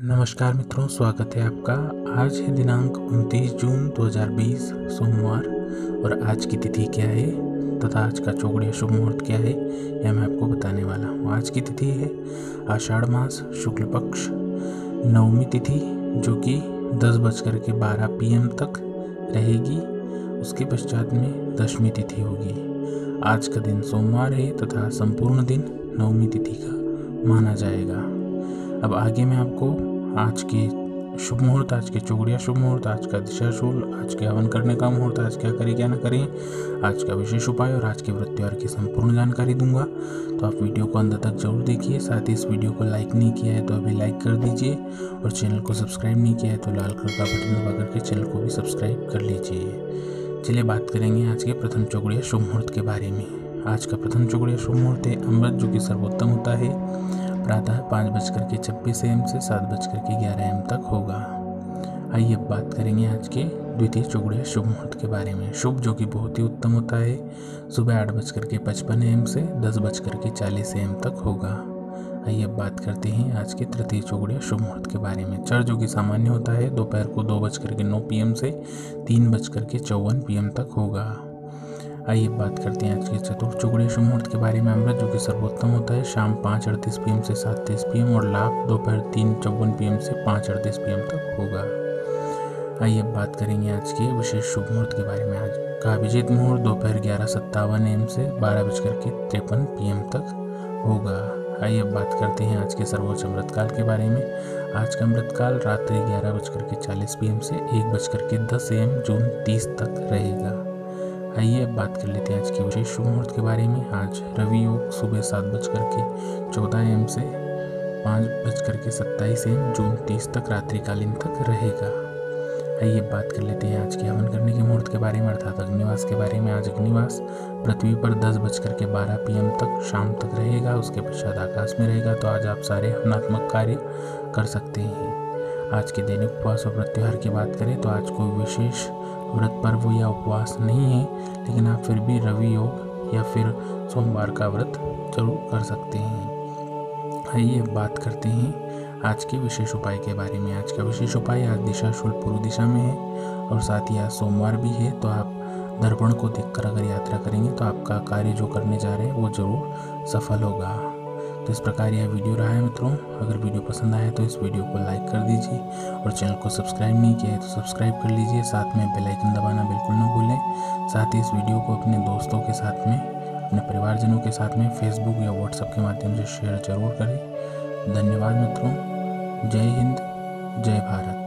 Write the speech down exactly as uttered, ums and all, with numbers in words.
नमस्कार मित्रों, स्वागत है आपका। आज है दिनांक उनतीस जून दो हज़ार बीस सोमवार और आज की तिथि क्या है तथा आज का चौगड़िया शुभ मुहूर्त क्या है यह मैं आपको बताने वाला हूँ। आज की तिथि है आषाढ़ मास शुक्ल पक्ष नवमी तिथि, जो कि दस बजकर के बारह पी एम तक रहेगी। उसके पश्चात में दशमी तिथि होगी। आज का दिन सोमवार है तथा संपूर्ण दिन नवमी तिथि का माना जाएगा। अब आगे मैं आपको आज के शुभ मुहूर्त, आज के चौगड़िया शुभ मुहूर्त, आज का दिशाशूल, आज के हवन करने का मुहूर्त, आज क्या करें क्या ना करें, आज का विशेष उपाय और आज के व्रत त्योहार की संपूर्ण जानकारी दूंगा। तो आप वीडियो को अंत तक जरूर देखिए। साथ ही इस वीडियो को लाइक नहीं किया है तो अभी लाइक कर दीजिए और चैनल को सब्सक्राइब नहीं किया है तो लाल कलर का बटन दबा करके चैनल को भी सब्सक्राइब कर लीजिए। चलिए बात करेंगे आज के प्रथम चौगड़िया शुभ मुहूर्त के बारे में। आज का प्रथम चौगड़िया शुभ मुहूर्त है अमृत, जो कि सर्वोत्तम होता है। प्रातः पाँच बजकर के छब्बीस एम से सात बजकर के ग्यारह एम तक होगा। आइए अब बात करेंगे आज के द्वितीय चौगड़िया शुभ मुहूर्त के बारे में। शुभ, जो कि बहुत ही उत्तम होता है, सुबह आठ बजकर के पचपन एम से दस बजकर के चालीस एम तक होगा। आइए अब बात करते हैं आज के तृतीय चौगड़िया शुभ मुहूर्त के बारे में। चर, जो कि सामान्य होता है, दोपहर को दो बजकर के नौ पी एम से तीन बजकर के चौवन पी एम तक होगा। आइए बात करते हैं आज के चतुर्थ चौगड़िया शुभ मुहूर्त के बारे में। अमृत, जो कि सर्वोत्तम होता है, शाम पाँच अड़तीस पी एम से सात तेईस पी एम और लाभ दोपहर तीन चौवन पी एम से पाँच अड़तीस पी एम तक होगा। आइए अब बात करेंगे आज के विशेष शुभ मुहूर्त के बारे में। आज का अभिजीत मुहूर्त दोपहर ग्यारह सत्तावन एम से बारह बजकर के तिरपन पी एम तक होगा। आइए अब बात करते हैं आज के सर्वोच्च अमृतकाल के बारे में। आज का अमृतकाल रात्रि ग्यारह बजकर के चालीस पी एम से एक बजकर के दस ए एम जून तीस तक रहेगा। आइए अब बात कर लेते हैं आज के विशेष शुभ मुहूर्त के बारे में। आज रवि योग सुबह सात बजकर के चौदह एम से पाँच बजकर के सत्ताईस एम जून तीस तक रात्रिकालीन तक रहेगा। आइए अब बात कर लेते हैं आज के हवन करने के मुहूर्त के बारे में, अर्थात अग्निवास के बारे में। आज अग्निवास पृथ्वी पर दस बजकर के बारह पी एम तक शाम तक रहेगा। उसके पश्चात आकाश में रहेगा। तो आज आप सारे हवनात्मक कार्य कर सकते हैं। आज के दैनिक उपवास और व्रत त्योहार की बात करें तो आज कोई विशेष व्रत पर्व या उपवास नहीं है, लेकिन आप फिर भी रवि योग या फिर सोमवार का व्रत जरूर कर सकते हैं। आइए अब बात करते हैं आज के विशेष उपाय के बारे में। आज का विशेष उपाय, आज दिशाशूल पूर्व दिशा में है और साथ ही आज सोमवार भी है। तो आप दर्पण को देखकर अगर यात्रा करेंगे तो आपका कार्य जो करने जा रहे हैं वो जरूर सफल होगा। तो इस प्रकार यह वीडियो रहा है मित्रों। अगर वीडियो पसंद आया तो इस वीडियो को लाइक कर दीजिए और चैनल को सब्सक्राइब नहीं किया है तो सब्सक्राइब कर लीजिए। साथ में बेल आइकन दबाना बिल्कुल न भूलें। साथ ही इस वीडियो को अपने दोस्तों के साथ में, अपने परिवारजनों के साथ में फेसबुक या व्हाट्सएप के माध्यम से शेयर जरूर करें। धन्यवाद मित्रों। जय हिंद, जय भारत।